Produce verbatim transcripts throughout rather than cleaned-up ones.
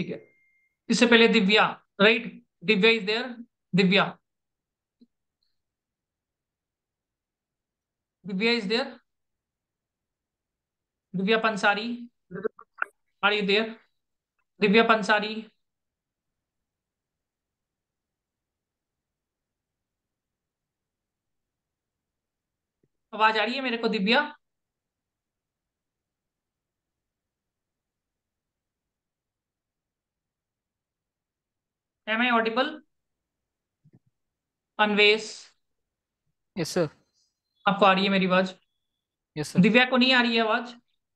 ठीक है। इससे पहले Divya, right? Divya is there. Divya, Divya is there. Divya Pansari, are you there? Divya Pansari, आवाज आ रही है मेरे को Divya? Am I audible? Anvesh, yes sir. आपको आ रही है मेरी आवाज? Yes sir. दिव्या को नहीं आ रही है आवाज?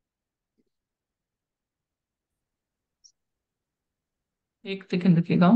एक सेकंड रखिएगा।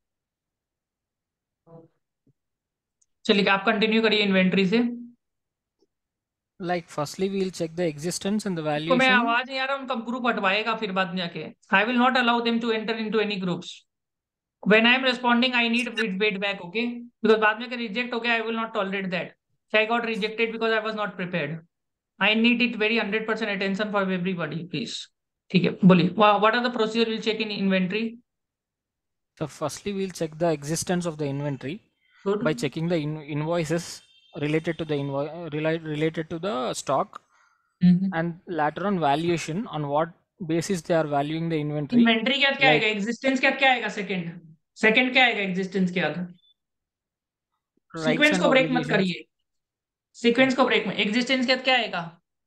चलिए आप कंटिन्यू करिए इन्वेंट्री से। Like firstly we'll check the existence and the उसको मैं valuation. आवाज नहीं आ रहा, उनका ग्रुप हटवाएगा फिर बाद में जाके। I will not allow them to enter into any groups. When I am responding I need feedback, okay? Because बाद में अगर रिजेक्ट हो गया I will not tolerate that. I got rejected because I was not prepared. I need it very hundred percent attention for everybody please. ठीक है, बोलिए what are the procedure will check in inventory? So firstly we'll check the existence of the inventory good. by checking the in invoices related to the invoice related to the stock, and later on valuation on what basis they are valuing the inventory. Inventory के बाद क्या आएगा? Like existence के बाद क्या आएगा? Second, second क्या आएगा एग्जिस्टेंस के बाद? rights सीक्वेंस and को ब्रेक मत obligations. करिए। सीक्वेंस को ब्रेक में एग्जिस्टेंस के बाद क्या आएगा?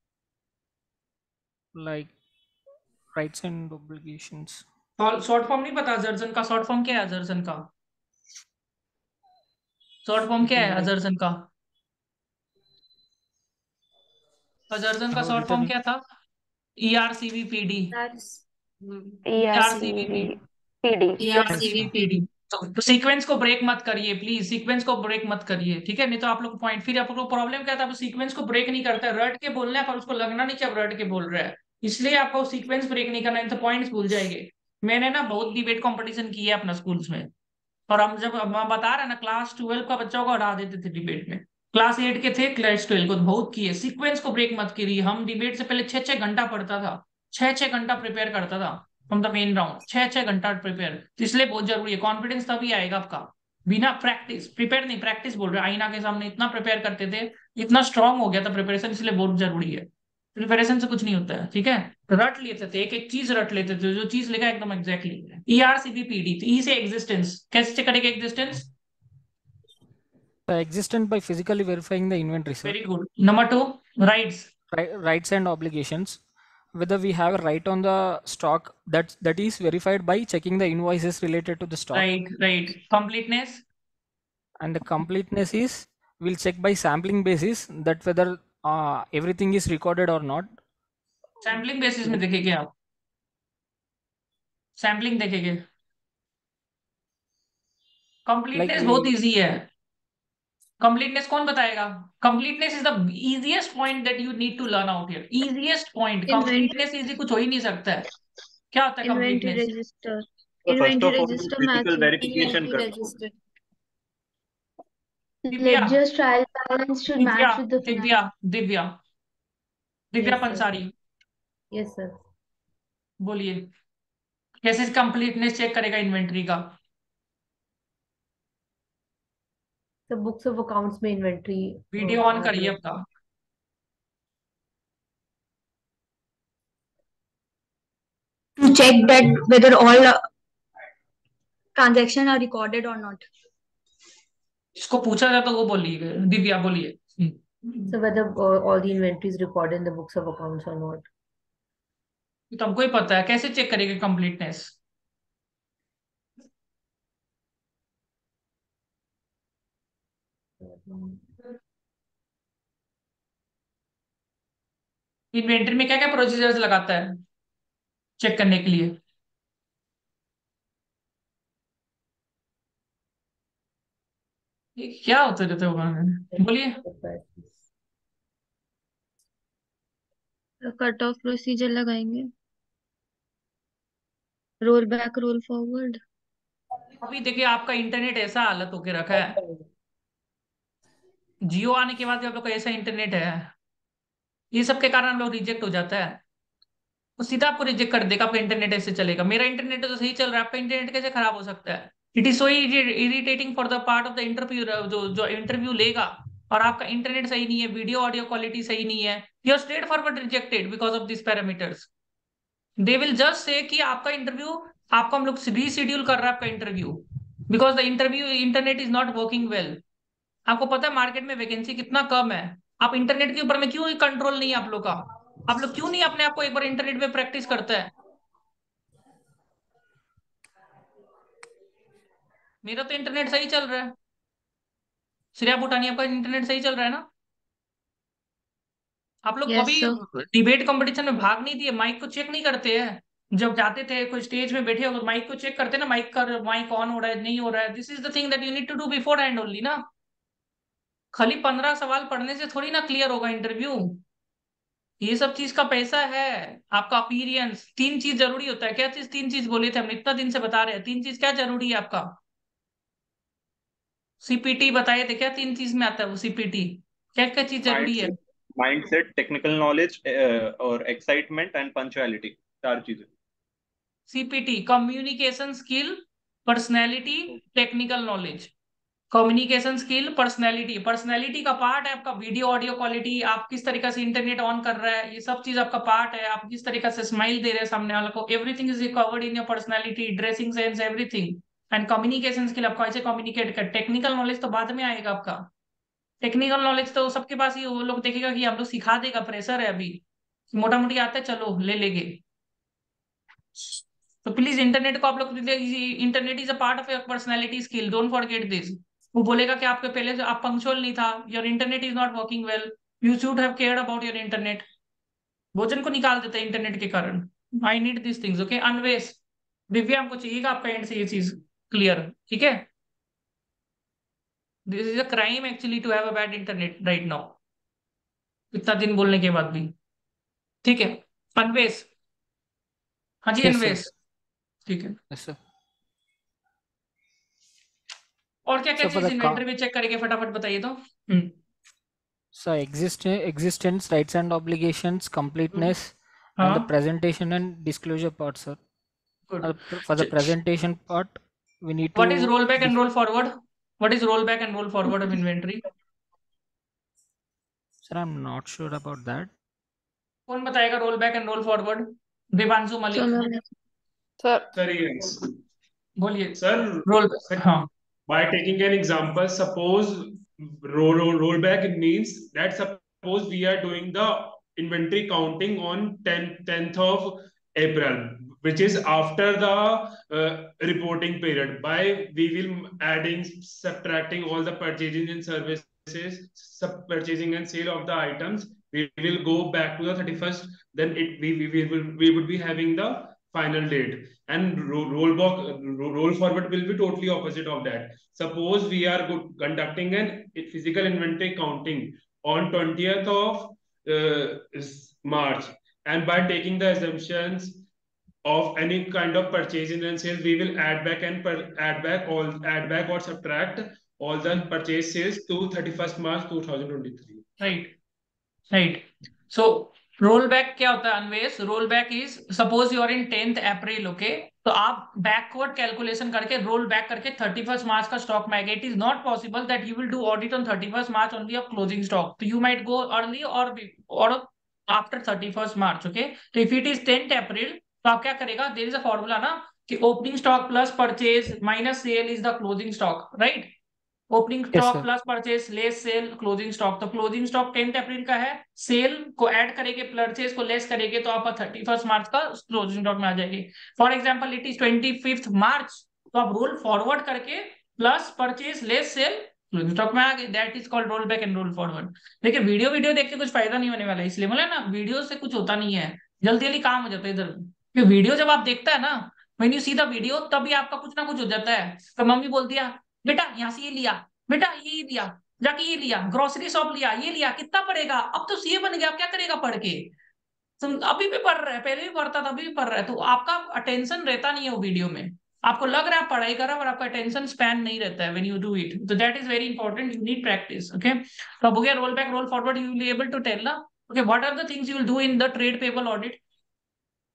Like rights and obligations. Short form नहीं पता? जर्जन का शॉर्ट फॉर्म क्या है? जर्जन का शॉर्ट फॉर्म It क्या is है? like जर्जन का जर्जन का I have short form written it. क्या था? E R C V P D. That's E R C V P, E R C V P D. E R C Yes V ma'am. P D. तो sequence को break मत करिए please, sequence को break मत करिए, ठीक है? नहीं तो आप लोग पॉइंट, फिर आप लोग प्रॉब्लम क्या था? आप सीक्वेंस को ब्रेक नहीं करते, रट के बोलना है पर उसको लगना नहीं कि आप रट के बोल रहे हैं। इसलिए आपको सीक्वेंस ब्रेक नहीं करना है, तो पॉइंट्स भूल जाएंगे। मैंने ना बहुत डिबेट कंपटीशन किया है अपना स्कूल्स में। और हम जब हम बता रहे हैं ना, क्लास ट्वेल्व का बच्चों को हरा देते थे डिबेट में। क्लास एट के थे, क्लास ट्वेल्व को तो बहुत किए। सीक्वेंस को ब्रेक मत करिए। हम डिबेट से पहले छह छह घंटा पढ़ता था, छह छह घंटा प्रिपेयर करता था। फ्रॉम द मेन राउंड छह छह घंटा प्रिपेयर, तो इसलिए बहुत जरूरी है। कॉन्फिडेंस तभी आएगा आपका, बिना प्रैक्टिस, प्रिपेयर नहीं, प्रैक्टिस बोल रहे हैं। आईना के सामने इतना प्रिपेयर करते थे, इतना स्ट्रांग हो गया था प्रिपरेशन, इसलिए बहुत जरूरी है। प्रिपरेशन से कुछ नहीं होता है, ठीक है? रट लेते थे, एक एक चीज रट लेते थे, जो चीज लिखा है एकदम exactly. E R C B P D, E से एग्जिस्टेंस, कैसे चेक करेगा existence? The existent by physically verifying the inventory, sir. Very good. Number two, rights. Ri- rights and obligations, whether we have a right on the stock, that that is verified by checking the invoices related to the stock. Right right. Completeness. And the completeness is we'll check by sampling basis that whether uh, everything is recorded or not. Sampling basis में Like देखेंगे आप? Sampling देखेंगे? like completeness बहुत we easy है। Completeness कौन बताएगा? Completeness is the easiest point that you need to learn out here. Easiest point, Inventory completeness easy कुछ हो ही नहीं सकता है। क्या होता है inventory कंप्लीटनेस? register. तो first Inventory of all register physical matching. Verification Inventory करना होगा। register. Divya, Ledger's trial balance should Divya, match with the Divya, finance. Divya, Divya Yes, sir. Pansari, Yes, sir. बोलिए कैसे कंप्लीटनेस चेक करेगा इन्वेंट्री का? The books of accounts में inventory video uh, on आ करिए रही है. आपका। To check that whether all uh, transactions are recorded or not. इसको पूछा जाए तो वो बोलिए, दिव्या बोलिए। हम्म। So whether uh, all the inventory is recorded in the books of accounts or not. ये तो हमको ही पता है, कैसे चेक करेगा कंप्लीटनेस? इन्वेंटरी में क्या क्या प्रोसीजर्स लगाता है चेक करने के लिए? ये क्या होता रहता होगा? बोलिए। कट ऑफ प्रोसीजर लगाएंगे. Roll back, roll forward. अभी देखिए आपका इंटरनेट ऐसा हालत होके रखा है, जियो आने के बाद भी आप लोग का ऐसा इंटरनेट है, ये सब के कारण हम लोग रिजेक्ट हो जाता है। वो सीधा आपको रिजेक्ट कर देगा, आपका इंटरनेट ऐसे चलेगा। मेरा इंटरनेट तो सही चल रहा है, आपका इंटरनेट कैसे खराब हो सकता है? It is so irritating for the part of the interview, जो जो इंटरव्यू लेगा, और आपका इंटरनेट सही नहीं है, वीडियो ऑडियो क्वालिटी सही नहीं है, you are straight forward rejected because of this parameters. They will just say कि आपका इंटरव्यू, आपको हम लोग रीशेड्यूल कर रहा है आपका interview, because the interview internet is not working well. आपको पता है मार्केट में वैकेंसी कितना कम है, आप इंटरनेट के ऊपर में क्यों कंट्रोल नहीं है आप लोग का? आप लोग क्यों नहीं अपने आप को एक बार इंटरनेट पे प्रैक्टिस करते हैं? मेरा तो इंटरनेट सही चल रहा है। श्रेया भूटानी, आपका इंटरनेट सही चल रहा है ना? आप लोग Yes, कभी sir. डिबेट कंपटीशन में भाग नहीं दिए? माइक को चेक नहीं करते हैं जब जाते थे कोई स्टेज में बैठे हो तो माइक को चेक करते ना, माइक का माइक ऑन हो रहा है नहीं हो रहा है? This is the thing that you need to do beforehand only ना। खाली पंद्रह सवाल पढ़ने से थोड़ी ना क्लियर होगा इंटरव्यू। ये सब चीज का पैसा है। आपका अपीरियंस, तीन चीज जरूरी होता है। क्या चीज? तीन चीज बोले थे हम इतना दिन से बता रहे हैं, तीन चीज क्या जरूरी है आपका? सीपीटी बताए थे, क्या तीन चीज में आता है वो सीपीटी? क्या क्या चीज जरूरी है? माइंडसेट माइंडसेट टेक्निकल नॉलेज और एक्साइटमेंट एंड पंचुअलिटी, चार चीजें। CPT communication skill, personality, technical knowledge. Communication skill, personality, personality का पार्ट है आपका वीडियो ऑडियो क्वालिटी, आप किस तरीके से इंटरनेट ऑन कर रहा है, ये सब चीज आपका पार्ट है। आप किस तरीके से स्माइल दे रहे हैं सामने वाले को, everything is covered in your personality, dressing sense, everything. And communication skill, आप कैसे कम्युनिकेट कर। टेक्निकल नॉलेज तो बाद में आएगा आपका। टेक्निकल नॉलेज तो सबके पास ही, वो लोग देखेगा कि हम लोग सिखा देगा, प्रेशर है अभी, मोटा मोटी आता है चलो ले लेंगे। तो प्लीज इंटरनेट को आप लोग, internet is a part of your personality skill, don't forget this. वो बोलेगा कि आपके पहले से आप पंक्चुअल नहीं था, your internet is not working well, you should have cared about your internet. भोजन को निकाल देते हैं इंटरनेट के कारण। I need this things, okay Anvesh, Divya हमको चाहिएगा आपका एंड से ये चीज क्लियर, ठीक है? This is a crime actually to have a bad internet right now, इतना दिन बोलने के बाद भी। ठीक है अनवेश, हाँ जी Yes, sir. अनवेश, ठीक है। Yes, sir. और क्या क्या So for चीज the इन्वेंटरी co- में चेक करेंगे, फटाफट बताइए तो। Hmm so exist existence, rights and obligations, completeness, and the हाँ presentation and disclosure part, sir. Good. Uh, pr- for the presentation part, we need What is to roll back and def- roll forward? What is roll back and roll forward of inventory? sir, I'm not sure about that. कौन बताएगा roll back and roll forward? Devanshu So, Malik, ma'am, Sir, Sir, yes. बोलिए। Sir, roll sir, हाँ by taking an example, suppose roll, roll, rollback, it means that suppose we are doing the inventory counting on tenth of April, which is after the uh, reporting period. By we will adding, subtracting all the purchasing and services, sub purchasing and sale of the items. We will go back to the thirty-first. Then it we, we, we will we would be having the final date. And ro- roll back, roll forward will be totally opposite of that. Suppose we are good, conducting an physical inventory counting on twentieth of uh, March, and by taking the assumptions of any kind of purchasing and sales, we will add back and per, add back all add back or subtract all the purchase sales to thirty-first March twenty twenty-three. Right right. So roll back क्या होता है Anvesh? Roll back is suppose you are in tenth April, okay, तो आप backward calculation करके roll back करके thirty first March का stock में आएगा। It is not possible that you will do audit on thirty first March only of closing stock, तो you might go early और और after thirty first March, okay. तो if it is tenth April तो आप क्या करेगा, there is a formula ना कि opening stock plus purchase minus sale is the closing stock, right? Opening Yes, stock sir. Plus purchase less sale closing stock. तो closing stock tenth April का है, cell को ऐड करेंगे purchase को less करेंगे तो आपका थर्टी फर्स्ट मार्च का क्लोजिंग स्टॉक में आ जाएगी। For example it is twenty fifth March, तो आप रोल फॉरवर्ड करके plus purchase less sale closing stock में आ गए। That is called roll back and roll forward. देखिए वीडियो वीडियो देख के कुछ फायदा नहीं होने वाला है, इसलिए बोले ना वीडियो से कुछ होता नहीं है, जल्दी जल्दी काम हो जाता है इधर। वीडियो जब आप देखता है ना, when you see the video, तभी आपका कुछ ना कुछ हो जाता है। तो मम्मी बोलती है बेटा यहाँ से ये लिया, बेटा ये लिया, जाके ये लिया, ग्रोसरी शॉप लिया, ये लिया, कितना पड़ेगा? अब तो सीए बन गया, अब क्या करेगा पढ़ के? तुम अभी भी पढ़ रहा है, पहले भी पढ़ता था, अभी भी पढ़ रहा है, तो आपका अटेंशन रहता नहीं है वो वीडियो में। आपको लग रहा है आप पढ़ाई कर रहा है और आपका अटेंशन स्पैन नहीं रहता है व्हेन यू डू इट। तो that is very important, you need practice, okay. तो अब हो गया roll back roll forward, you will be able to tell ना, okay, what are the things you will do in the trade payable audit?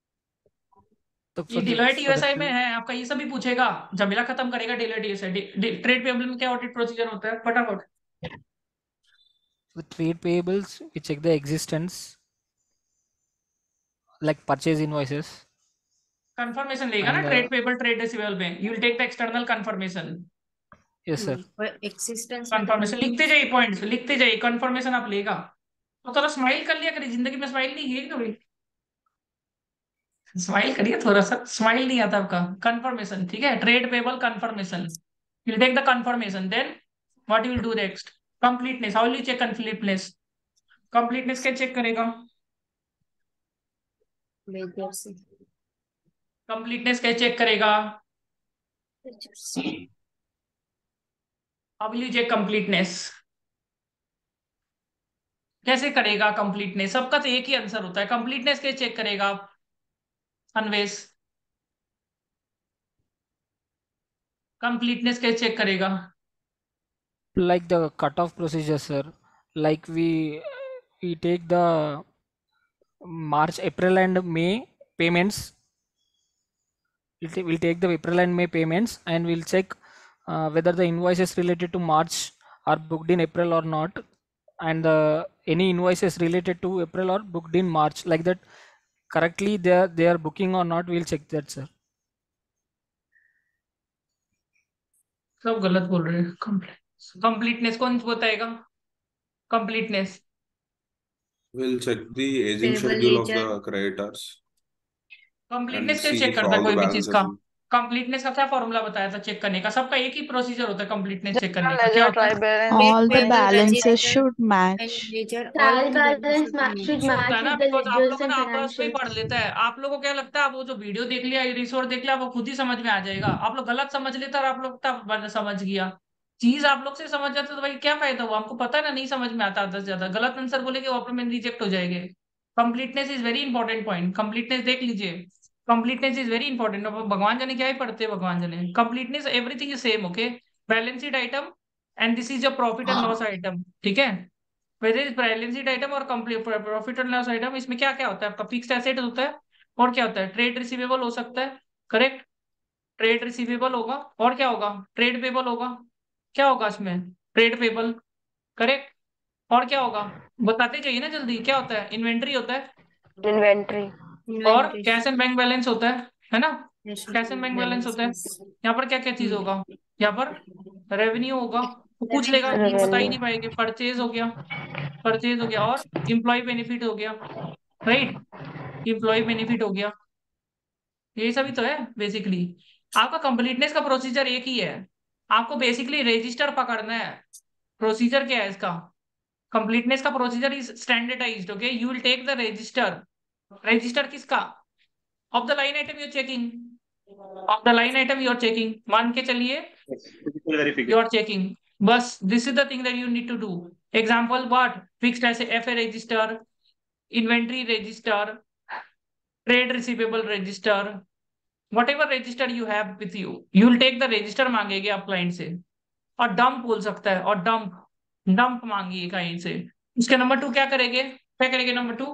तो ये for the Deloitte for the USI में trade है, आपका ये सब भी पूछेगा, झमेला खत्म करेगा डिलॉयट यूएसआई। ट्रेड पेबल में क्या ऑडिट प्रोसीजर होता है, फटाफट। for the trade payables, we check the existence like purchase invoices confirmation लेगा ना and uh, trade payable trade receivable में, you will take the external confirmation. yes sir. Existence confirmation लिखते जाइए, पॉइंट्स लिखते जाइए, कंफर्मेशन आप लेगा। तो थोड़ा स्माइल कर लिया करिए, जिंदगी में स्माइल नहीं है कभी, स्माइल करिए थोड़ा सा, स्माइल नहीं आता आपका। कंफर्मेशन, ठीक है, trade payable confirmation, you take the confirmation, then what you will do next? Completeness, how will you check completeness? Completeness क्या चेक करेगा? कंप्लीटनेस क्या चेक करेगा? How will you check completeness? कैसे करेगा कंप्लीटनेस? सबका तो एक ही आंसर होता है, कंप्लीटनेस कैसे चेक करेगा आप? अनवेश, कंप्लीटनेस कैसे चेक करेगा? Like the cutoff procedure sir, like we we take the March, April and May payments. We'll, ta- we'll take the April and May payments and we'll check uh, whether the invoices related to March are booked in April or not, and uh, any invoices related to April are booked in March, like that correctly they are, they are booking or not, we'll check that sir. सब गलत बोल रहे हैं। Completeness, completeness कौन बताएगा? Completeness We'll check the aging Payable schedule of ledger. the creditors completeness and कैसे see check if करता है all the कोई भी चीज balances का? in. कंप्लीटनेस का क्या फॉर्मूला बताया था चेक करने का? सबका एक ही प्रोसीजर होता है कंप्लीटनेस चेक करने का, क्या ledger, होता है? try balance. All the Payable balances ledger should and match. ledger, all trial the balances balance should match. Should issue होता है मैच ना, विद द बिकॉज आप लेजर्स लोगों एंड ना अक्रॉस पे ही पढ़ फाइनेंशियल्स। लेता है। आप लोगों को क्या लगता है, वो जो वीडियो देख लिया, रिसोर्स देख लिया, वो खुद ही समझ में आ जाएगा। आप लोग गलत समझ लेते और आप लोग तब समझ गया चीज, आप लोग से समझ जाते तो भाई क्या फायदा हुआ? हमको पता है ना, नहीं समझ में आता आधा से ज्यादा गलत आंसर बोलेगे, वो में रिजेक्ट हो जाएंगे। Completeness is very important point, completeness देख लीजिए, कंप्लीटनेस इज वेरी इंपॉर्टेंट। भगवान जाने क्या ही पढ़ते हैं, भगवान जाने। Completeness everything is same, okay, balance sheet item and this is your profit and loss item, ठीक है। Whether is balance sheet item और प्रॉफिट एंड लॉस आइटम, इसमें क्या क्या होता है? आपका फिक्स्ड एसेट होता है, और क्या होता है? ट्रेड रिसीवेबल हो सकता है, करेक्ट, ट्रेड रिसीवेबल होगा, और क्या होगा? ट्रेड पेबल होगा, क्या होगा इसमें? ट्रेड पेबल, करेक्ट, और क्या होगा? बताते जाइए ना जल्दी, क्या होता है? इन्वेंट्री होता है, Inventory. और Inventory. Cash and bank balance होता है है ना? Yes, cash and bank balance होता है। balances. यहाँ पर क्या क्या चीज Hmm. होगा? यहाँ पर रेवेन्यू होगा, वो पूछ लेगा, Revenue. बता ही Revenue. नहीं पाएंगे। परचेज हो गया, परचेज हो गया, और इम्प्लॉय बेनिफिट हो गया, राइट, इम्प्लॉय बेनिफिट हो गया। ये सभी तो है बेसिकली। आपका कंप्लीटनेस का प्रोसीजर एक ही है, आपको बेसिकली रजिस्टर पकड़ना है। प्रोसीजर क्या है इसका? कंप्लीटनेस का procedure is standardized, okay, you will take the register. Register किसका? Of the line item you're checking, of the line item you're checking, मान के चलिए यू आर चेकिंग, बस this is the thing that you need to do. Example what? Fixed ऐसे F A register, inventory register, trade receivable register, whatever register you have with you, you will take the register मांगेगे आप client से, और dump बोल सकता है, और dump, dump मांगिए client से। उसके नंबर टू क्या करेंगे? क्या करेंगे number two?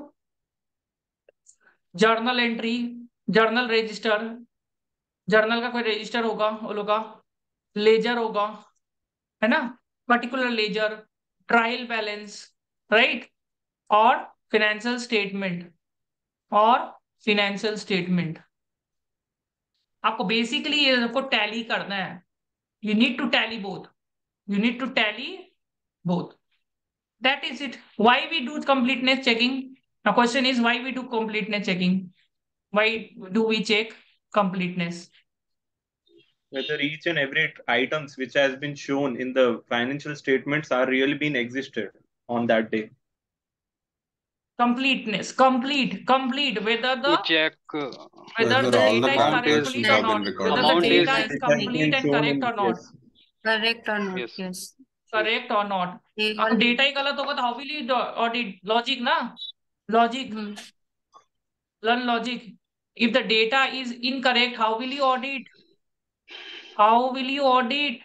Journal entry, journal register, journal का कोई रजिस्टर होगा वो लोग का, लेजर होगा, है ना, particular ledger, trial balance, right, और फिनेंशियल स्टेटमेंट, और फिनेंशियल स्टेटमेंट। आपको बेसिकली ये सबको टैली करना है, you need to tally both, you need to tally both, that is it. Why we do completeness checking? The question is why we do completeness checking, why do we check completeness? Whether each and every items which has been shown in the financial statements are really been existed on that day. Completeness, complete, complete, whether the to check uh, whether Whether the all the data is calculations complete or have been not, recorded. whether the Amount data is- is It has complete been and shown correct in- or not, yes. Correct or not? Yes. Yes. correct or not। Table. अब data ही गलत होगा तो how will you audit? Logic ना, logic, Hmm. learn logic। if the data is incorrect, how will you audit? how will you audit?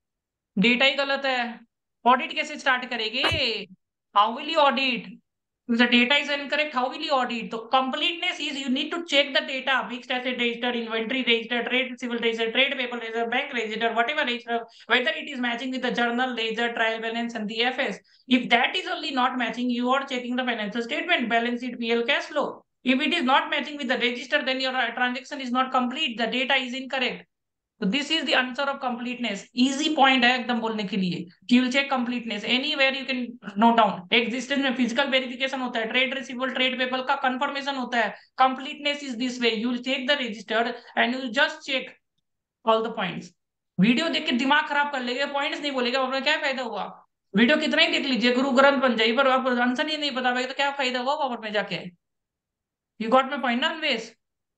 Data ही गलत है, audit कैसे स्टार्ट करेंगे? How will you audit? If the data is incorrect, how will you audit? So completeness is you need to check the data, fixed asset register, inventory register, trade receivable register, trade payable register, bank register, whatever register, whether it is matching with the journal, ledger, trial balance, and the F S. If that is only not matching, you are checking the financial statement, balance sheet, P L, cash flow. If it is not matching with the register, then your transaction is not complete. The data is incorrect. So this is the answer of completeness. Easy point है एकदम बोलने के लिए. You will check completeness anywhere you can note down. Existence में physical verification होता है, trade receivable, trade payable का confirmation होता है. Completeness is this way. You will check the register and you will just check all the points. Video देख के दिमाग खराब कर लेगा, पॉइंट्स नहीं बोलेगा, आपका क्या फायदा हुआ? वीडियो कितना ही देख लीजिए, गुरु ग्रंथ बन जाइए, पर आपको आंसर ही नहीं पता तो क्या फायदा हुआ पावर में जाके? यू गॉट माय पॉइंट ना अनवेश?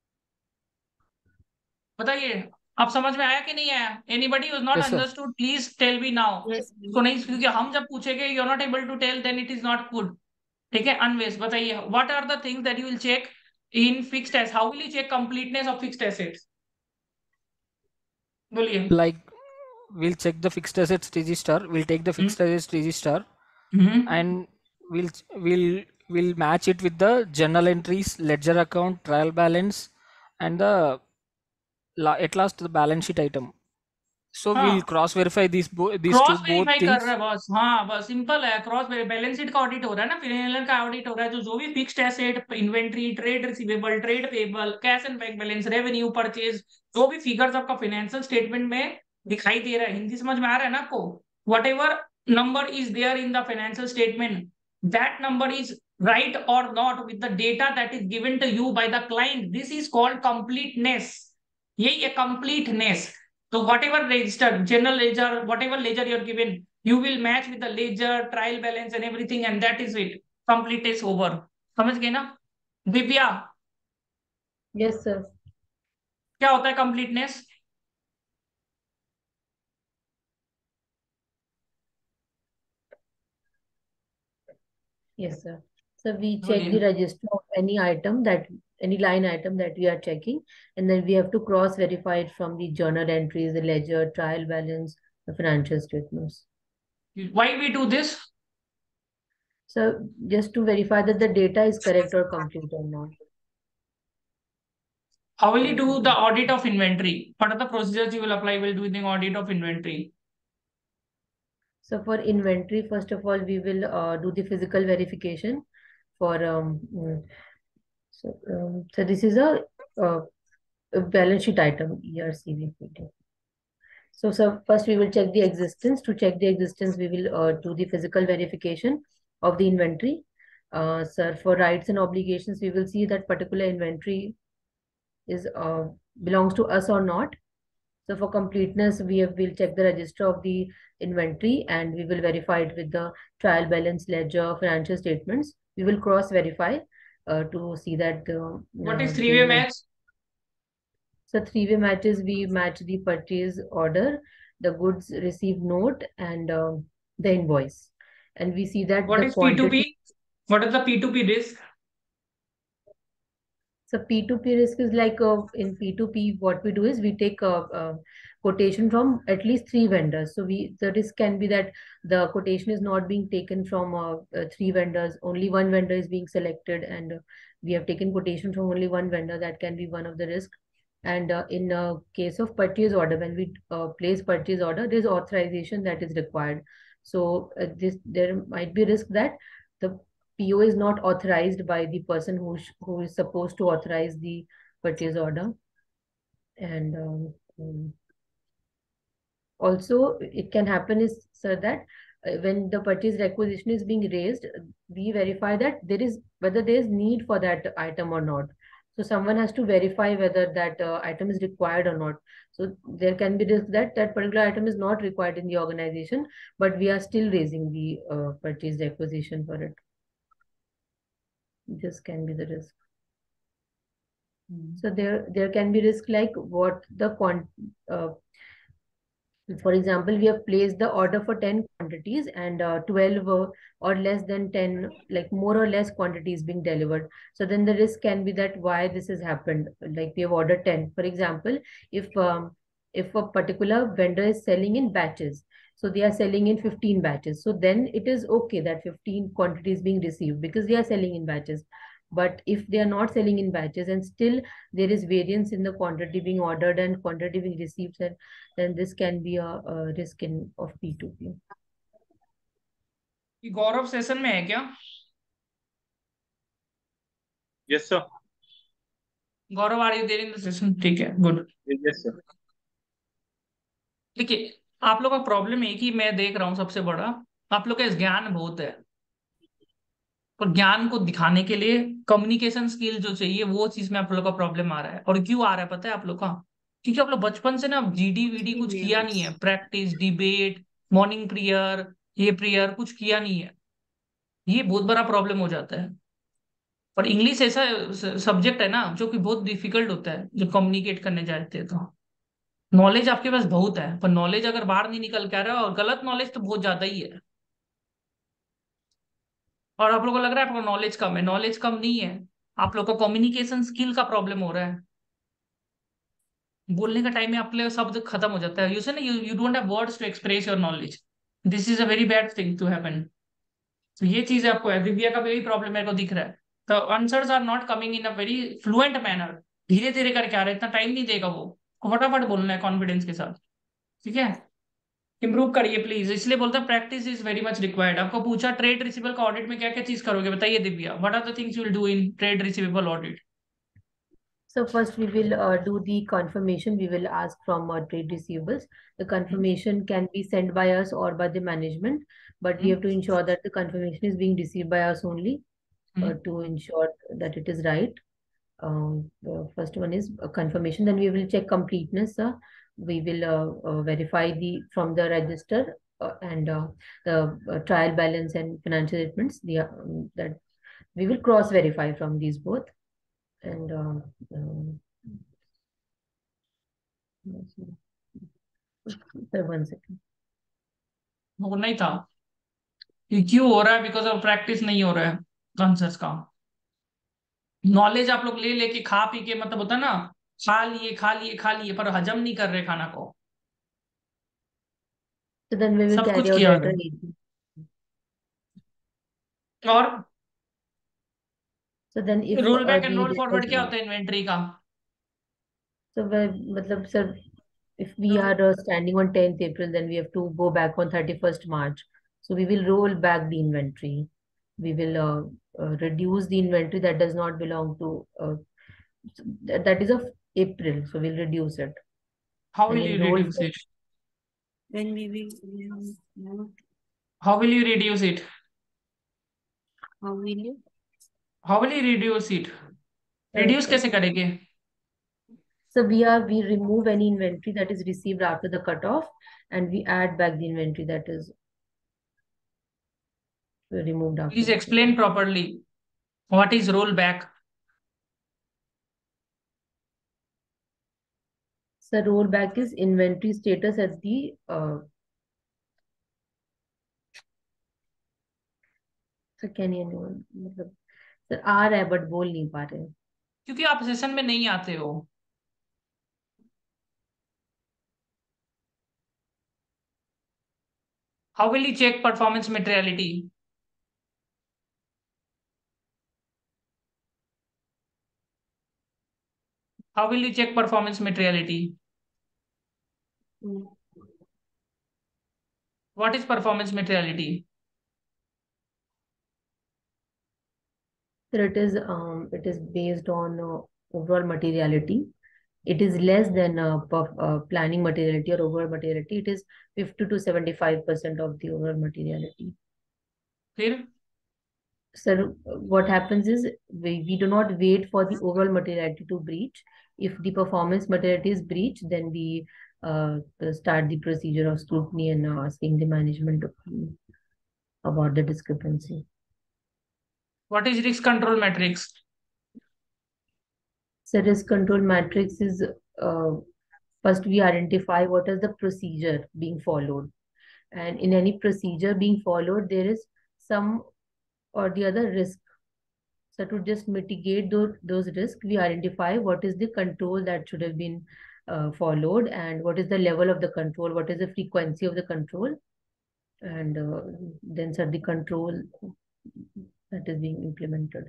बताइए, आप समझ में आया कि नहीं आया? Anybody who is not Yes, sir. Understood please tell me now. Yes. तो नहीं, क्योंकि हम जब पूछेंगे you are not able to tell then it is not good. ठीक है, अनवेश बताइए, what are the things that you will check in fixed assets? How will you check completeness of fixed assets? बोलिए. Like we'll check the fixed assets register. We'll take the fixed assets register hmm and we'll we'll we'll match it with the journal entries, ledger account, trial balance, and the la- at last the balance sheet item. So हाँ. we'll cross verify these bo- these cross two both verify कर things. रहा है बस. हाँ बस simple है. Cross balance sheet का audit हो रहा है ना, फिनल का ऑडिट हो रहा है. जो जो भी fixed asset, inventory, trade receivable, trade payable, cash and bank balance, revenue, purchase, जो भी फिगर्स आपका फाइनेंशियल स्टेटमेंट में दिखाई दे रहा है, हिंदी समझ में आ रहा है ना आपको? Whatever number is there in the financial statement, that number is right or not with the data that is given to you by the client. This is called completeness. यही है completeness. So whatever register, general ledger, whatever ledger you're given, you will match with the ledger, trial balance and everything, and that is it. Complete is over. समझ गए ना? Divya, Yes, sir. क्या होता है completeness? Yes, sir. So we check the बोलिए. register of any item that any line item that we are checking, and then we have to cross verify it from the journal entries, the ledger, trial balance, the financial statements. Why we do this? So just to verify that the data is correct or complete or not. How will you do the audit of inventory? What are the procedures you will apply while doing the audit of inventory? So for inventory, first of all, we will uh, do the physical verification for um, mm, so um, so this is a, uh, a balance sheet item, E R C V. So, so first we will check the existence. To check the existence, we will uh, do the physical verification of the inventory. Uh, sir, for rights and obligations, we will see that particular inventory is uh, belongs to us or not. So for completeness, we have, will check the register of the inventory and we will verify it with the trial balance, ledger, financial statements. We will cross verify uh, to see that the What uh, is three-way match? So three-way matches, we match the purchase order, the goods received note, and uh, the invoice. And we see that What the is P two P? quantity. What is the P two P risk? So P two P risk is like uh, in P two P, what we do is we take a, a quotation from at least three vendors. So we the risk can be that the quotation is not being taken from uh, uh, three vendors. Only one vendor is being selected, and uh, we have taken quotation from only one vendor. That can be one of the risk. And uh, in uh, case of purchase order, when we uh, place purchase order, there's authorization that is required. So uh, this there might be risk that the P O is not authorized by the person who who is supposed to authorize the purchase order. And um, um, also it can happen is, sir, that uh, when the purchase requisition is being raised, we verify that there is whether there is need for that item or not. So someone has to verify whether that uh, item is required or not. So there can be risk that that particular item is not required in the organization, but we are still raising the uh, purchase requisition for it. This can be the risk. Mm. So there there can be risk like what the quant uh, for example, we have placed the order for ten quantities and uh, twelve uh, or less than ten, like more or less quantities being delivered. So then the risk can be that why this has happened. Like we have ordered ten. For example, if um, if a particular vendor is selling in batches, So they are selling in fifteen batches. So then it is okay that fifteen quantities being received because they are selling in batches. But if they are not selling in batches and still there is variance in the quantity being ordered and quantity being received, then, then this can be a, a risk in of P two P. कि गौरव session में है क्या? Yes, sir. Gaurav, are you there in the session? ठीक है, good. Yes, sir. देखिए, आप लोग का प्रॉब्लम एक ही मैं देख रहा हूँ सबसे बड़ा, आप लोग का ज्ञान बहुत है, पर ज्ञान को दिखाने के लिए कम्युनिकेशन स्किल जो चाहिए वो चीज में आप लोग का प्रॉब्लम आ रहा है। और क्यों आ रहा है पता है आप लोग का? क्योंकि आप लोग बचपन से ना जीडी वीडी कुछ किया नहीं है, प्रैक्टिस, डिबेट, मॉर्निंग प्रेयर, ये प्रेयर कुछ किया नहीं है, ये बहुत बड़ा प्रॉब्लम हो जाता है। और इंग्लिश ऐसा सब्जेक्ट है ना जो कि बहुत डिफिकल्ट होता है जब कम्युनिकेट करने जाते हैं। तो नॉलेज आपके पास बहुत है, पर नॉलेज अगर बाहर नहीं निकल के आ रहा है, और गलत नॉलेज तो बहुत ज्यादा ही है। और आप लोगों को लग रहा है आपका नॉलेज कम है, नॉलेज कम नहीं है, आप लोग का कम्युनिकेशन स्किल का प्रॉब्लम हो रहा है। बोलने का टाइम में आप लोग शब्द खत्म हो जाता है, यू से ना, you you don't have words to express your knowledge. This is a very bad thing to happen. तो ये चीज आपको है, दिव्या का भी यही प्रॉब्लम मेरे को दिख रहा है। तो answers are not coming in a very fluent manner, धीरे धीरे करके आ रहा है, इतना टाइम नहीं देगा वो, फटाफट बोलना है कॉन्फिडेंस के साथ, ठीक है? इंप्रूव करिए प्लीज, इसलिए बोलता है practice is very much required. आपको पूछा ट्रेड रिसीवेबल का ऑडिट में क्या क्या चीज करोगे, बताइए Divya, what are the things you will do in trade receivable audit? So first we will uh, do the confirmation. We will ask from uh, trade receivables. The confirmation can be sent by us or by the management, but we have to ensure that the confirmation is being received by us only uh, to ensure that it is right. Um, the first one is a confirmation. Then we will check completeness. Uh, we will uh, uh, verify the from the register uh, and uh, the uh, trial balance and financial statements. The um, that we will cross verify from these both. And uh, um, one second. वो नहीं था, ये क्यों हो रहा है? Because of practice नहीं हो रहा है आंसर्स का। नॉलेज आप लोग ले लेके खा पी के, मतलब होता है ना, खा लिए खा लिए खा लिए पर हजम नहीं कर रहे खाना को। So then we will सब carry कुछ out किया letter है। A. और So then if roll uh, back and the roll forward क्या debtors होता है इन्वेंट्री का? so वह मतलब sir, if we are uh, standing on tenth April, then we have to go back on thirty-first March. So we will roll back the inventory. We will uh, uh, reduce the inventory that does not belong to uh, that, that is of April. So we'll reduce it. How And will in you roll reduce back- it? When we will, How will you reduce it? how will you? How will you reduce it? Reduce कैसे करेंगे? So we are we remove any inventory that is received after the cutoff, and we add back the inventory that is removed after. Please the explain properly. What is rollback? So rollback is inventory status at the uh, so can you know मतलब sir आ रहा है but बोल नहीं पा रहे। क्योंकि आप सेशन में नहीं आते हो। How will you check performance materiality? How will you check performance materiality? Mm. What is performance materiality? So it is um it is based on uh, overall materiality. It is less than uh, perf- uh, planning materiality or overall materiality. It is fifty to seventy-five percent of the overall materiality. फिर So what happens is we, we do not wait for the overall materiality to breach. If the performance materiality is breached, then we uh, start the procedure of scrutiny and uh, asking the management about the discrepancy. what is risk control matrix? So risk control matrix is uh, first we identify what is the procedure being followed, and in any procedure being followed, there is some or the other risk. So to just mitigate those, those risks, we identify what is the control that should have been uh, followed, and what is the level of the control, what is the frequency of the control, and uh, then set the control that is being implemented.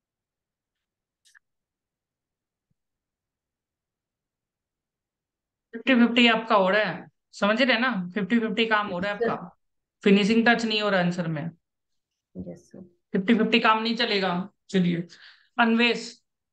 Fifty fifty आपका हो रहा है, समझ रहे हैं ना? Fifty fifty काम हो रहा है आपका, फिनिशिंग टच नहीं हो रहा आंसर में। Yes, sir. फिफ्टी फिफ्टी काम नहीं चलेगा। चलिए अन्वेष,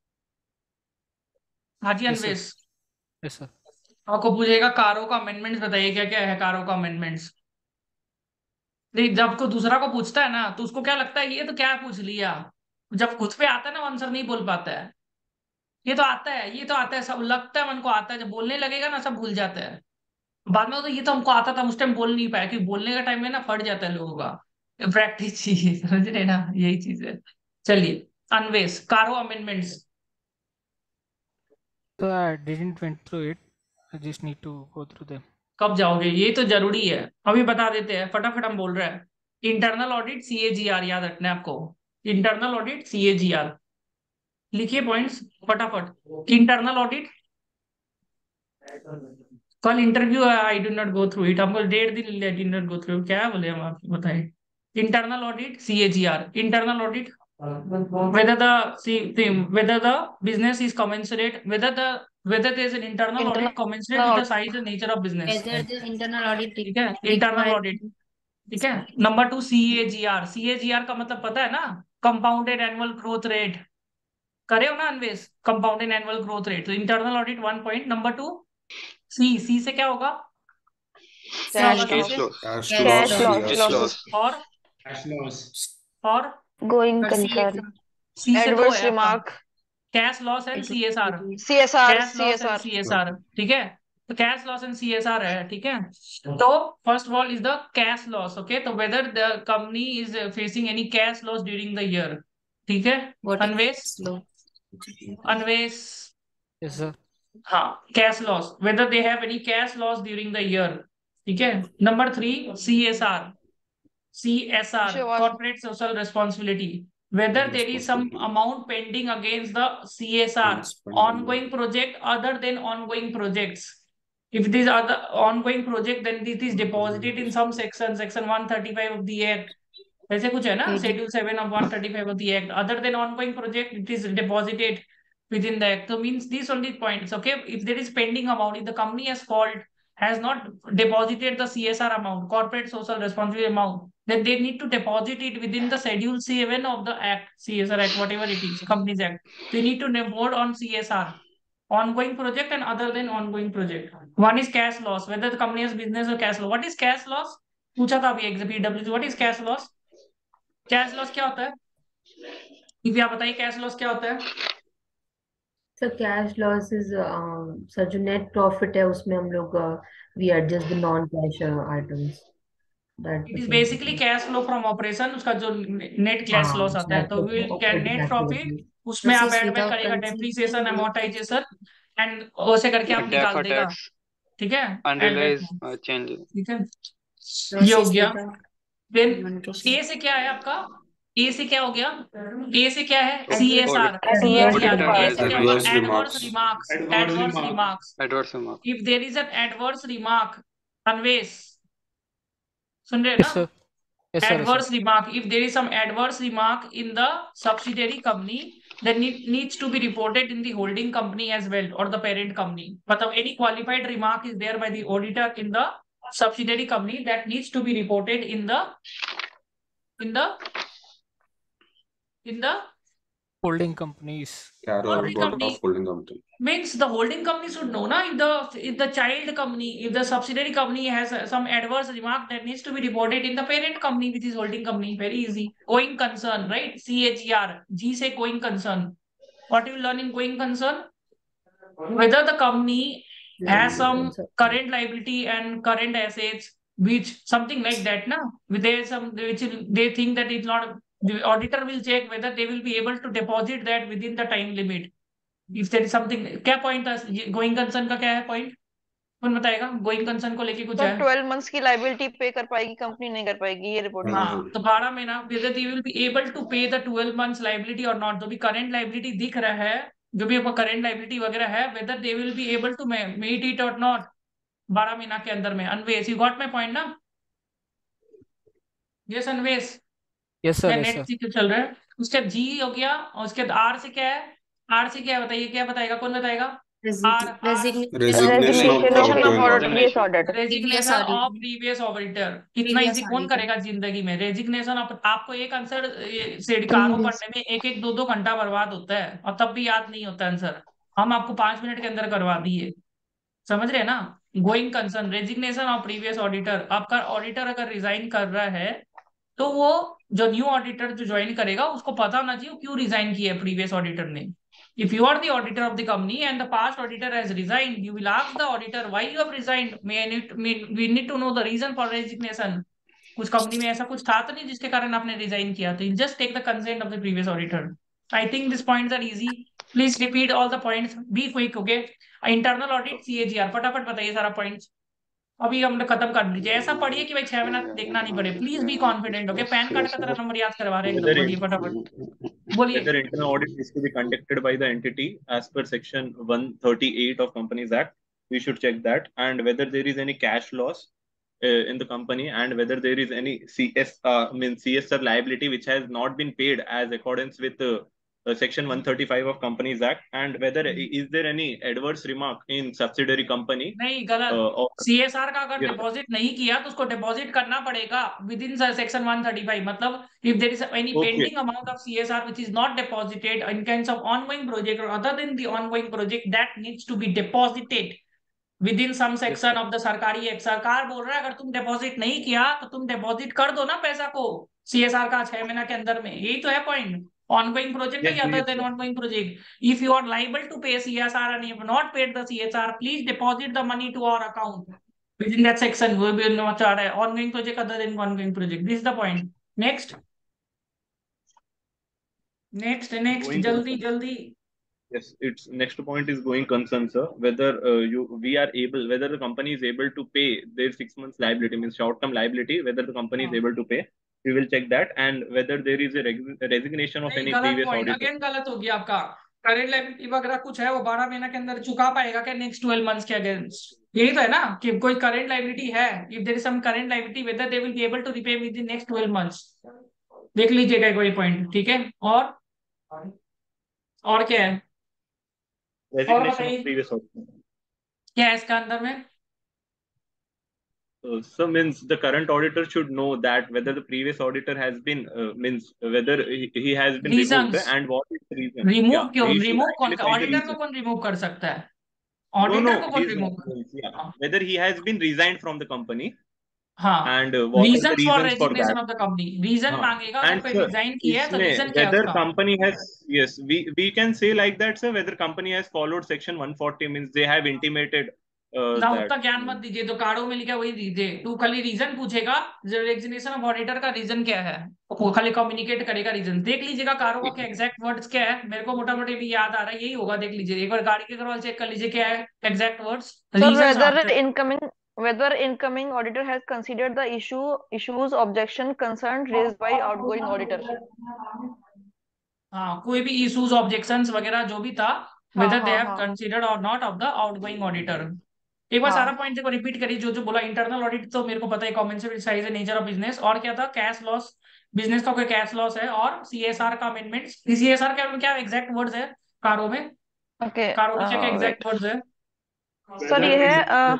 हाँ जी Yes, sir. Anvesh, Yes, sir. आपको पूछेगा कारों का अमेंडमेंट्स बताइए, क्या क्या है कारों का अमेंडमेंट्स। नहीं, जब को दूसरा को पूछता है ना तो उसको क्या लगता है ये तो क्या पूछ लिया, जब खुद पे आता है ना आंसर नहीं बोल पाता है। ये तो आता है, ये तो आता है, सब लगता है मन को आता है, जब बोलने लगेगा ना सब भूल जाता है। बाद में तो ये तो हमको आता था, उस टाइम बोल नहीं पाया, क्योंकि बोलने का टाइम में ना फट जाता है लोगों का, प्रैक्टिस चाहिए, समझ रहे ना, यही चीज है। चलिए Anvesh, CARO amendments. So I didn't went through it. I just need to go through them. कब जाओगे, ये तो जरूरी है, अभी बता देते हैं, फटाफट हम बोल रहे हैं। Internal audit C A G R याद रखना है आपको, internal audit C A G R, लिखिए पॉइंट्स फटाफट। इंटरनल ऑडिट, कल इंटरव्यू है, I do not go through it, हमको डेढ़ दिन डिड नॉट गो थ्रू, क्या बोले हम आपको बताए। Internal audit C A G R, internal audit whether the see the, whether the business is commensurate, whether the whether there is an internal audit commensurate with the size and nature of business, Whether the internal audit ठीक है, internal required audit, ठीक है। Number two C A G R, C A G R का मतलब पता है ना, compounded annual growth rate, करे हो ना Anvesh, compounded annual growth rate, तो internal audit one point. Number two C, C से क्या होगा, क्या होगा cash सी loss, से, Cash cash loss, loss, cash loss, और Cash loss. और Going or C S concern. R. सी से दो Adverse है आपका, remark. Cash loss and It C S R, is C S R. Cash loss and C S R. C S R, ठीक है। तो cash loss and C S R है, ठीक है। तो first of all is the cash loss, okay, तो whether the company is facing any cash loss during the year, ठीक है। what is Anvesh, cash loss? Anvesh, Yes, sir. हाँ, cash loss, weather they have any cash loss during the year, ठीक है। Number three C S R, C S R, Sure. corporate social responsibility, whether there is some amount pending against the C S R, ongoing project other than ongoing projects. If these are the ongoing project, then it is deposited in some section, section one thirty-five of the act, ऐसे कुछ है ना, Credit. schedule seven of one thirty-five of the act, other than ongoing project it is deposited within the act. So means these only points, okay. If there is pending amount, if the company has called, has not deposited the C S R amount, corporate social responsibility amount, then they need to deposit it within the schedule seven of the act, C S R act, whatever it is, companies act. They need to vote on C S R, ongoing project and other than ongoing project. One is cash loss, whether the company has business or cash loss. What is cash loss, पूछा था अभी P W C, what is cash loss? Cash loss क्या होता है, if आप बताइए cash loss क्या होता है। So cash loss is um, sir जो net profit है उसमें हम लोग uh, we adjust the non-cash uh, items. That it is basically cash flow from operation, उसका जो नेट कैश हाँ, लॉस आता है, net तो will profit, can operating net profit, activities. उसमें This आप is ऐड बैक without करेगा considering depreciation, the amortisation and वैसे करके आप निकाल deferred देगा, tax, ठीक है, add back, unrealized uh, change. ठीक है। ये loss हो is गया। without then non-cash. ए से क्या है आपका, ए से क्या हो गया, ए से क्या है, Audit- C S R, C A G R, Auditor ए has से क्या होगा, adverse adverse remarks. Remarks, Adverse adverse remark. Remarks, adverse remark. If there is an adverse remark, Anvesh सुन रहे हैं Yes, ना, sir. Yes, sir. Yes, sir. adverse remark, if there is some adverse remark in the subsidiary company, then it needs to be reported in the holding company as well, or the parent company. But if any qualified remark is there by the auditor in the subsidiary company, that needs to be reported in the in the in the Holding companies. Carry holding over company. of holding company. Means the holding company should know, na, if the if the child company, if the subsidiary company has uh, some adverse remark, that needs to be reported in the parent company, which is holding company. Very easy. Going concern, right? C H E R. G say going concern. What you learn in going concern? Whether the company has some current liability and current assets, which something like that, na? There is some which they think that it's not. The auditor will check whether they will be able to deposit that within the time limit. If there is something, क्या point था going concern का, क्या है point, कौन बताएगा, going concern को लेके कुछ तो है। ट्वेल्व मंथ्स की लाइबिलिटी पे कर पाएगी कंपनी, नहीं कर पाएगी, ये रिपोर्टिंग। हाँ, तो भाड़ा में ना whether they will be able to pay the twelve months liability or not, जो भी करंट लाइबिलिटी दिख रहा है जो भी करेंट लाइबिलिटी वगैरह है, whether they will be able to meet it और नॉट बारह महीना के अंदर में। Anvesh, you got my point ना? यस अनवेश, यस सर, क्या यस नेट सर। से क्यों चल रहा है? उसके जी हो गया, और उसके आर से क्या है? आर से क्या है बताइए, क्या बताएगा, कौन बताएगा? आर आर Resignation of the resignation of outgoing previous auditor. Auditor. Previous resignation auditor. Of previous auditor. इतना Previous इजी कौन auditor. करेगा जिंदगी में? रेजिग्नेशन ऑफ, आपको एक आंसर कारो Previous. पढ़ने में एक एक दो दो घंटा बर्बाद होता है, और तब भी याद नहीं होता आंसर। हम आपको पांच मिनट के अंदर करवा दिए, समझ रहे हैं ना? Going concern, resignation of previous auditor. आपका ऑडिटर अगर रिजाइन कर रहा है, तो वो जो न्यू ऑडिटर जो ज्वाइन करेगा उसको पता होना चाहिए क्यों रिजाइन किया है प्रीवियस ऑडिटर ने। If you are the auditor of the company and the past auditor has resigned, you will ask the auditor why you have resigned. May I need, may, we need to know the reason for resignation. कुछ company में ऐसा कुछ था तो नहीं जिसके कारण आपने रिजाइन किया? तो just take the consent of the previous auditor. I think this points are easy. Please repeat all the points, be quick, okay? Internal audit, CAGR, फटाफट बताइए सारा पॉइंट्स। अभी हमने खत्म कर दीजिए, ऐसा पढ़िए कि भाई छह महीना देखना नहीं पड़े। Please be confident, okay? PAN card का तरह नंबर याद करवा रहे हैं एकदम, Whether बढ़िए in, फटाफट बोलिए। whether internal audit is to be conducted by the entity as per section one thirty-eight of Companies Act, we should check that, and whether there is any cash loss uh, in the company, and whether there is any C S uh, mean C S R liability which has not been paid as accordance with uh, uh, section one thirty-five of Companies Act, and whether is there any adverse remark in subsidiary company नहीं, गलत। uh, or CSR का अगर yes, deposit नहीं किया तो उसको deposit करना पड़ेगा within section one thirty five. मतलब if there is any okay, pending amount of CSR which is not deposited in case of ongoing project और other than the ongoing project, that needs to be deposited within some yes, section of the सरकारी act. सरकार बोल रहा है अगर तुम deposit नहीं किया तो तुम डिपॉजिट कर दो ना पैसा को सीएसआर का छह महीना के अंदर में। यही तो है पॉइंट। ऑनगोइंग प्रोजेक्ट yes, या other yes, then sir. Ongoing project, if you are liable to pay CSR and you have not paid the C S R, please deposit the money to our account within that section। वो भी note आ रहा है, ongoing project other than ongoing project, this is the point। next next next Going जल्दी concern. जल्दी। Yes, its next point is going concern, sir. Whether uh, you we are able, whether the company is able to pay their six months liability, means short term liability, whether the company is हाँ, able to pay, we will check that, and whether there is a reg- resignation of नहीं, any गलत previous point, auditor. Again गलत हो गया आपका। Current liability वगैरह कुछ है वो बारह महीना के अंदर चुका पाएगा क्या नेक्स्ट ट्वेल्व मंथ्स के अगेंस्ट? यही तो है ना कि कोई करेंट लायबिलिटी है, if there is some current liability whether they will be able to repay within next twelve months. देख लीजिएगा कोई पॉइंट, ठीक है? और और क्या है? और Resignation of बताइए previous auditor. क्या है इसका अंदर में? Uh, so means the current auditor should know that whether the previous auditor has been uh, means whether he, he has been removed reasons, and what is the reason. Remove Yeah, क्यों? he should remove कौन? actually tell the auditor को reason. कौन remove कर सकता है? No, auditor no, को कौन he's remove not. कर? Means, yeah, हाँ, whether he has been resigned from the company हाँ, and uh, what are the reasons for reasons for resignation that. Of the company, reason हाँ, मांगेगा अगर and कोई sir, resign किया है तो इसमें रीजन क्या है whether उसका? company has, yes, we we can say like that, sir, whether company has followed section one forty, means they have intimated uh, ना that. उतना ज्ञान मत दीजिए, तो कार्डो में लिखा वही दीजिए। तू खाली रीजन पूछेगा, रेजिग्नेशन ऑफ ऑडिटर का रीजन क्या है, वो खाली कम्युनिकेट करेगा रीजन। देख लीजिएगा कारो का क्या एग्जैक्ट वर्ड्स क्या है, मेरे को मोटा मोटी भी याद आ रहा है, यही होगा। देख लीजिए एक बार गाड़ी के करवाल चेक कर लीजिए क्या है exact words, So reason whether incoming whether incoming auditor has considered the issue issues objection concerned raised by outgoing auditor. हाँ, कोई भी इश्यूज ऑब्जेक्शंस वगैरह जो भी था, हाँ whether they हाँ have हाँ considered or not of the outgoing auditor। एक बार सारा हाँ पॉइंट देखो, रिपीट करिए जो जो बोला। इंटरनल ऑडिट तो मेरे को पता है, commensurate size nature of business, और क्या था? कैश लॉस, बिजनेस का कोई कैश लॉस है, और सीएसआर का अमेंडमेंट। सीएसआर का क्या एग्जैक्ट वर्ड्स है कारो में? ओके कारो में क्या क्या वेट एग्जैक्ट वर्ड्स है? सर ये है अ,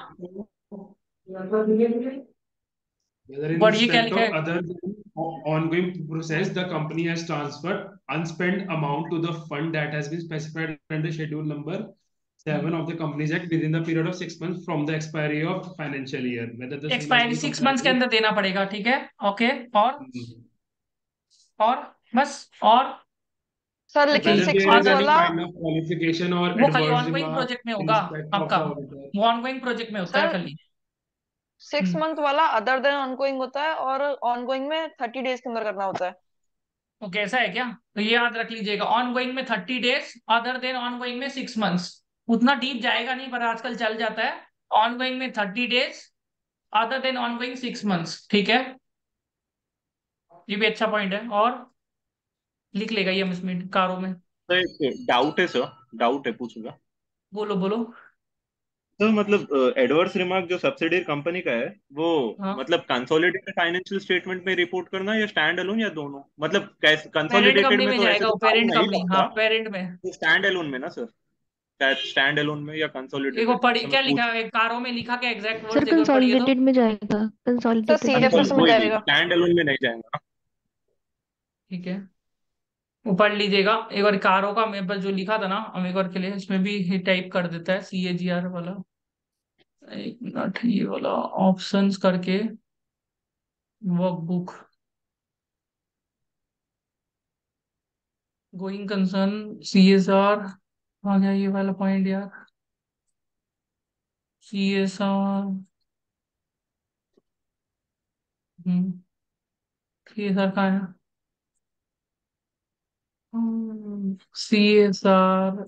Whether in बढ़िए क्या respect लिखा of है? other than ongoing process, the company has transferred unspent amount to the fund that has been specified under schedule number seven of the Companies Act within the period of six months from the expiry of financial year. Whether the same has expiry been six complied months के with. अंदर देना पड़ेगा, ठीक है? Okay, और Hmm. और बस, और सर लेकिन Whether six there month is any वाला kind of qualification or वो खाली adverse ऑनगोइंग remark प्रोजेक्ट में in होगा respect of आपका, the auditor. वो ऑनगोइंग प्रोजेक्ट में होता है सर खाली। सिक्स हम्म, मंथ वाला अदर देन ऑनगोइंग होता है और ऑनगोइंग में थर्टी डेज के अंदर करना होता है। तो कैसा है क्या? तो ये याद रख लीजिएगा, ऑनगोइंग में thirty days, other than ongoing में सिक्स मंथ्स। उतना डीप जाएगा नहीं पर आजकल चल जाता है। ऑनगोइंग में thirty days, other than ongoing six months, ठीक है? ये भी अच्छा पॉइंट है, और लिख लेगा ये हम इसमें कारो में। So एक doubt है sir, डाउट है, पूछूंगा। बोलो बोलो। तो मतलब एडवर्स रिमार्क जो सब्सिडियरी कंपनी का है वो हाँ, मतलब कंसोलिडेटेड फाइनेंशियल स्टेटमेंट में रिपोर्ट करना है या स्टैंड अलोन या दोनों? मतलब कैसे पेरेंट कंसोलिडेटेड कंपनी में में तो ऐसे जाएगा तो वो, कारों पेरेंट नहीं कंपनी, हाँ लगता, पेरेंट में। तो स्टैंड अलोन में ना सर, शायद स्टैंड अलोन में या एक वो कंसोलिडेटेड में, पढ़ी ऐसा मैं क्या लिखा पूछ। है कारों में, लिखा क्या एग्जैक्ट सर वर्ड्स एक बार पढ़िए तो। कंसोलिडेटेड में जाएगा, तो कंसोलिडेटेड में सीएफएस जाएगा। में वही जाएगा। स्टैंड अलोन में नहीं जाएगा। ठीक है, वो पढ़ लीजिएगा एक बार। कारों का मेरे पास जो लिखा था ना, हम एक बार के लिए इसमें भी टाइप कर देता है, सी ए जी आर वाला। एक मिनट, ये वाला ऑप्शंस करके workbook, going concern, C S R आ गया ये वाला पॉइंट यार। सी एस आर, हम्म सी एस आर कहाँ है? C S R,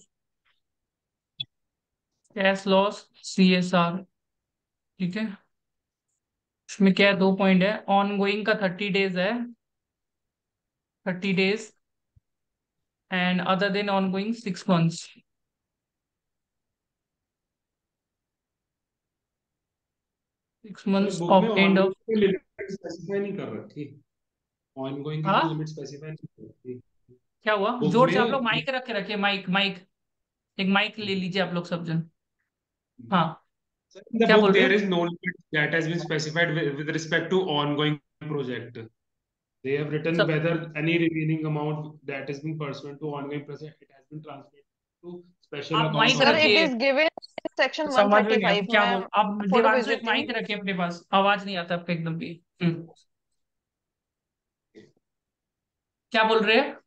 cash loss, C S R. ठीक है, इसमें क्या है, दो पॉइंट है। ऑन गोइंग का थर्टी डेज है, thirty days, and other than ongoing six months. Six sir months book में ऑफ एंड ऑनगोइंग ऑफ। की लिमिट स्पेसिफाई नहीं कर रखी, ऑनगोइंग की कोई हाँ, लिमिट स्पेसिफाई नहीं कर रखी क्या हुआ? बुक जोर से आप लोग में। माइक रख के रखिए, माइक माइक, एक माइक ले लीजिए आप लोग सब जन। हाँ, Sir, in the क्या book बोल रहे there हैं? is no limit that has been specified with, with respect to ongoing project. They have written सब whether any remaining amount that has been pursuant to ongoing project it has been transferred to special आप account mike of sir the it रखिए। Is given section समझ में नहीं आता one thirty five. क्या मैं बोल, आप फोटो भेज देवांशु एक देती हूँ। माइक रखिए अपने पास, आवाज नहीं आता आपका एकदम भी। हम्म, क्या बोल रहे हैं?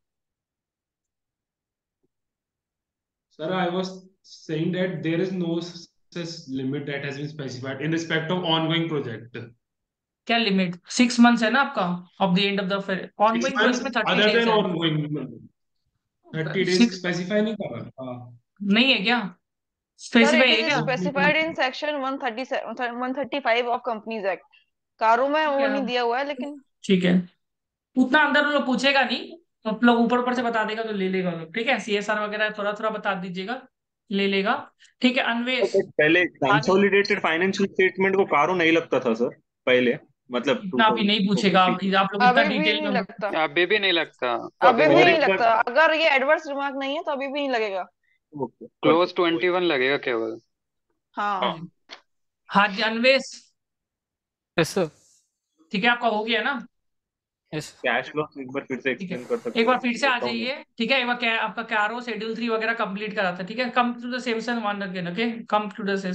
Sir, I was saying that there is no such limit that has been specified in respect of ongoing project. क्या लिमिट? सिक्स मंथ्स है ना आपका, of the end of the on Six going months project में thirty other days than है। ongoing. Thirty days six specify नहीं कर रहा। हाँ नहीं है क्या? सर इट स्पेसिफाई है इज क्या? बुक में specified in section one thirty one thirty five of companies act. कारों में वो क्या? नहीं दिया हुआ है लेकिन। ठीक है, उतना अंदर वो लोग पूछेगा नहीं, तो आप लोग ऊपर ऊपर से बता देगा तो ले लेगा लोग। ठीक है, सी एस आर वगैरह थोड़ा थोड़ा बता दीजिएगा, ले लेगा। ठीक है, अन्वेष। बट पहले हाँ जी, कंसोलिडेटेड फाइनेंशियल स्टेटमेंट को कारों नहीं लगता था सर पहले, मतलब टू इतना अभी नहीं पूछेगा, आप थाउजेंड। आप लोग इतना अभी भी डिटेल नहीं में मत। लगता। अभी भी नहीं लगता। अभी भी और नहीं एक बार लगता, अगर ये एडवर्स रिमार्क नहीं है तो अभी भी नहीं लगेगा। क्लोज ट्वेंटी वन लगेगा केवल। हाँ हाँ जी, हाँ जी अन्वेष। Yes sir. ठीक है, आपका हो गया ना? यस। कैश फ्लो एक बार फिर से ठीक है, एक्सप्लेन कर सकते एक बार हैं, फिर से आ देखता हूँ मैं। जाइए। ठीक है, एक बार क्या आपका कैरो शेड्यूल थ्री वगैरह कंप्लीट करा था। ठीक है, come to the session one again. Okay, come to the